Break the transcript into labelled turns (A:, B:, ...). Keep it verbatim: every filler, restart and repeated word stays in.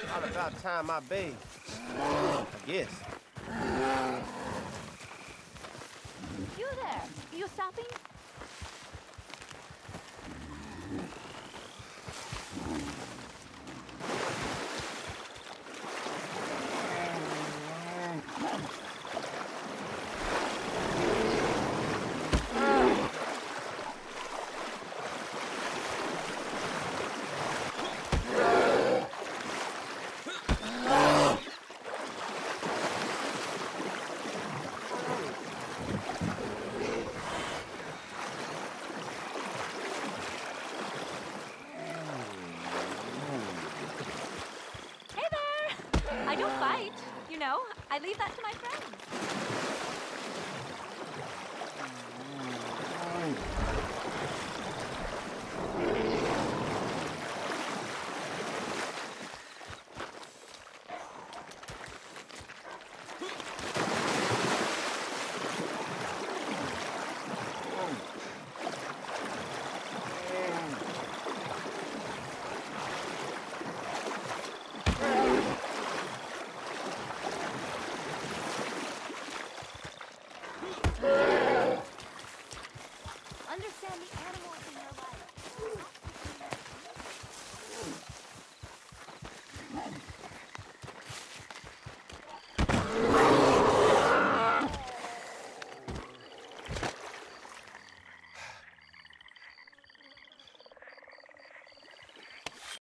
A: Probably about time I bathed. I guess.
B: You there? You stopping? I don't fight, you know. I leave that to my friends.